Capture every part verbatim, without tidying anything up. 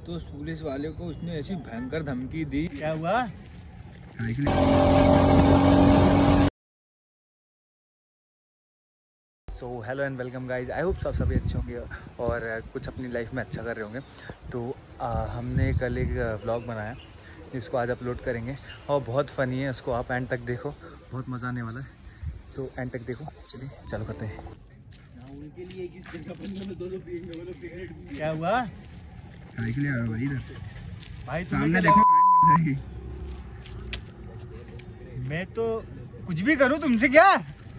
तो उस पुलिस वाले को उसने ऐसी भयंकर धमकी दी। क्या हुआ? So hello and welcome guys, I hope सब सभी अच्छे होंगे और कुछ अपनी लाइफ में अच्छा कर रहे होंगे। तो आ, हमने कल एक व्लॉग बनाया जिसको आज अपलोड करेंगे और बहुत फ़नी है, उसको आप एंड तक देखो, बहुत मज़ा आने वाला है। तो एंड तक देखो, चलिए चालू करते हैं। उनके लिए किस जगह पर दो दो पिएंगे। क्या हुआ? भाई के लिए आया भाई इधर, भाई सामने देखो। मैं तो कुछ भी करूं, तुमसे क्या?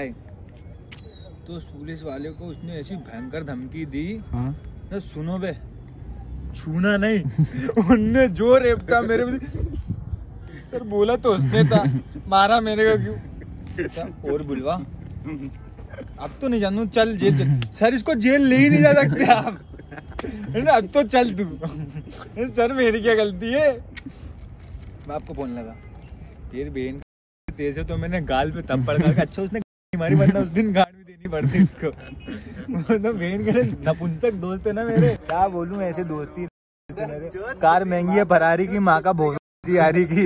तो उस पुलिस वाले को उसने ऐसी भयंकर धमकी दी। हाँ? तो सुनो बे, छूना नहीं। उनने जो रेपटा मेरे में सर बोला तो उसने था, मारा मेरे को क्यों? और बुलवा अब तो नहीं जानू, चल जेल चल। सर इसको जेल ले ही नहीं जा सकते आप, है ना? अब तो चल तू। सर मेरी क्या गलती है? मैं आपको बोलने लगा फिर बेन तेज है तो मैंने गाल पे थप्पड़ मारा। अच्छा उसने मारी, वरना उस दिन गाड़ भी देनी पड़ती उसको। तो बेन के नपुंसक दोस्त है ना मेरे, क्या बोलूं ऐसे दोस्ती। कार महंगी है फरारी की, माँ का भोग यारी की।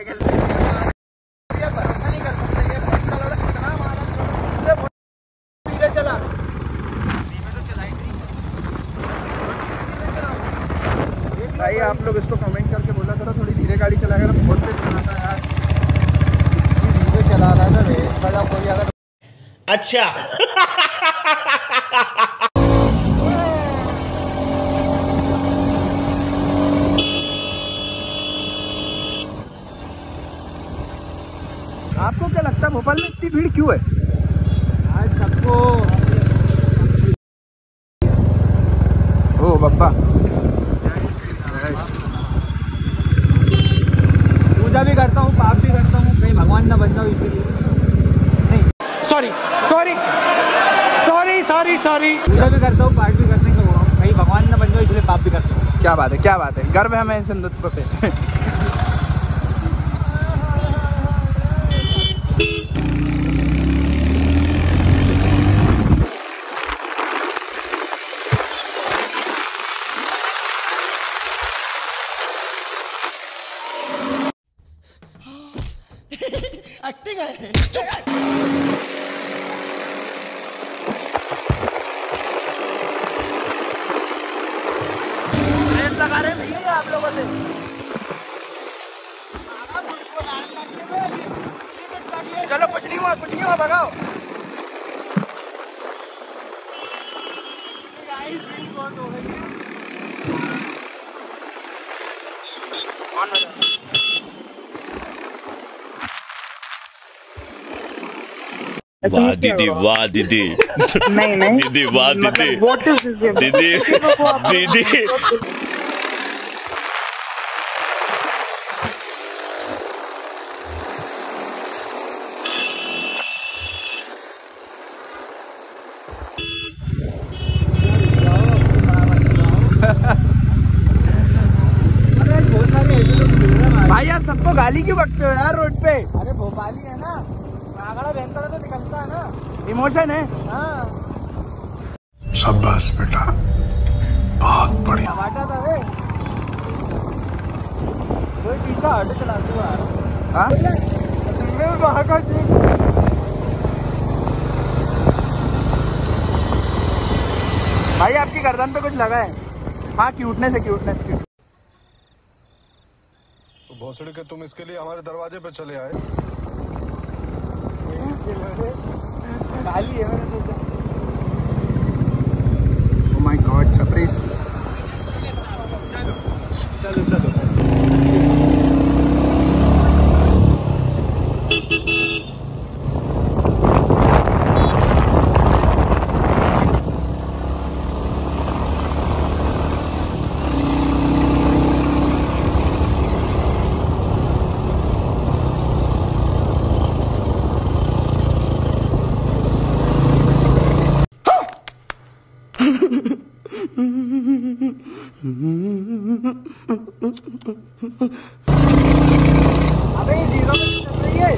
भाई आप लोग इसको कमेंट करके बोला करो थोड़ी धीरे गाड़ी चला कर, बहुत तेज चलाता है यार। धीरे चला रहा है ना रे, बड़ा कोई अगर अच्छा। आपको क्या लगता है भोपाल में इतनी भीड़ क्यों है? आज सबको ओ बब्बा पूजा भी करता हूँ, पाप भी करता हूँ, कहीं भगवान ना बन जाओ इसीलिए। नहीं sorry sorry sorry sorry sorry पूजा भी करता हूँ, पाठ भी करने का हुआ, कहीं भगवान ना बन जाओ इसलिए पाप भी करता हूँ। क्या बात है, क्या बात है, गर्व है हमें इस हिंदुत्व पे। एक्टिंग है। रेस लगा रहे भैया आप लोगों से। चलो कुछ नहीं हुआ, कुछ नहीं हुआ, भगाओ। वाह दीदी, वाह दीदी। नहीं नहीं दीदी वाह दीदी, दीदी दीदी। भाई आप सबको गाली क्यों बकते हो यार रोड पे? अरे भोपाली है ना, आगड़ा बहनता तो निकलता है ना, इमोशन है। हाँ शाबाश बेटा, बहुत बढ़िया। टमाटा था वे, कोई पीछा हटे चलाते हुआ। हाँ भाई आपकी गर्दन पे कुछ लगा है। हाँ क्यूटनेस है, क्यूटनेस क्यूट। तो भोसड़ी के तुम इसके लिए हमारे दरवाजे पे चले आए। गाली है मैंने सोचा। ओह माय गॉड छपरीस। चलो चलो चलो। अबे ये जीरो में चल रही है।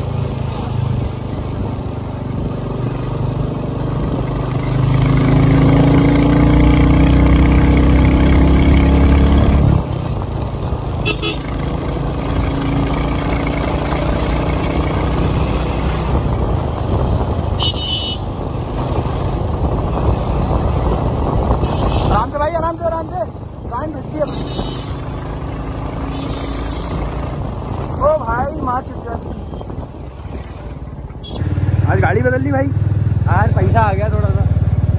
आराम से भाई, आराम से आराम से, गाड़ी ढकती है। ओ भाई माँ चुप जा। आज गाड़ी बदल ली भाई, आज पैसा आ गया थोड़ा सा।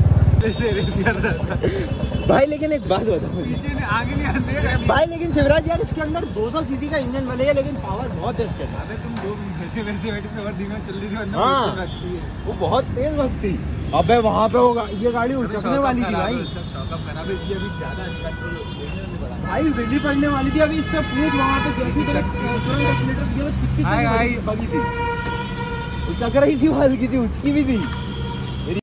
भाई लेकिन एक बात बताओ, पीछे ने आगे नहीं आने भाई लेकिन शिवराज यार इसके अंदर दो सौ सीसी का इंजन बने है, लेकिन पावर बहुत है इसके अंदर। अबे तुम दो वैसे वैसे बैठी थी और धीमे चल रही थी, वरना हाँ। बहुत तेज लगती है। वो बहुत तेज भगती। अबे वहाँ पे होगा, ये गाड़ी उचकने वाली थी भाई। शॉकअप खराब है इसलिए अभी ज्यादा कंट्रोल होगी। भाई बिजली पड़ने वाली थी अभी, इससे पूछ वहाँ पे जैसी तरह कितनी हाय, हाय। बगी थी, उचक रही थी, हल्की थी, उचकी भी थी।